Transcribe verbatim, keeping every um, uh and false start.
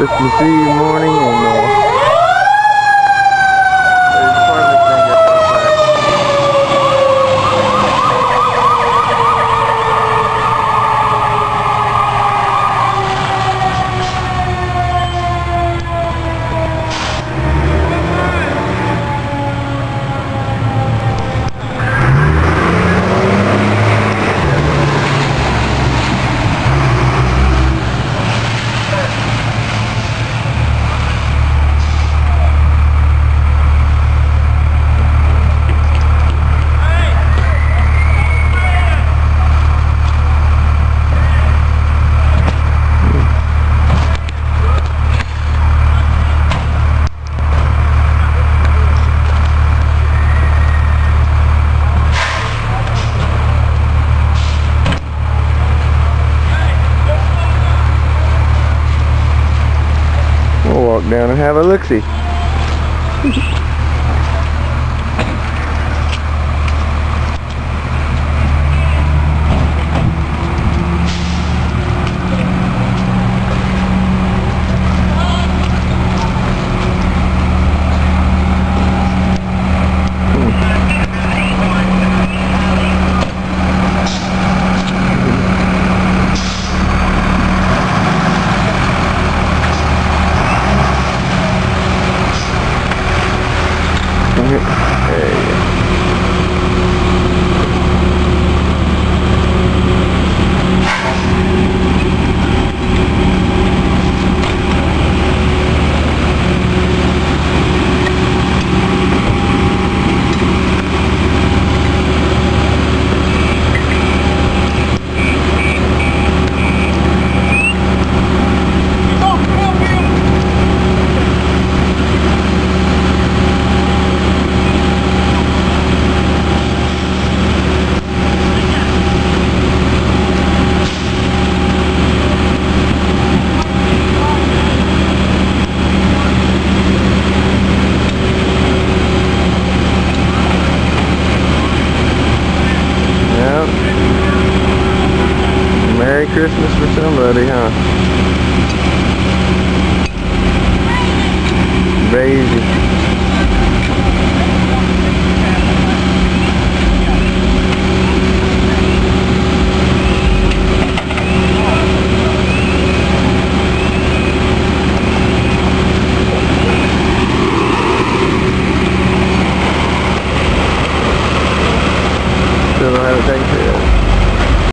Christmas Eve morning, and uh, there's part of this thing that's outside. We'll walk down and have a look-see. There you go. Merry Christmas for somebody, huh? Crazy. Still don't have it taken care of.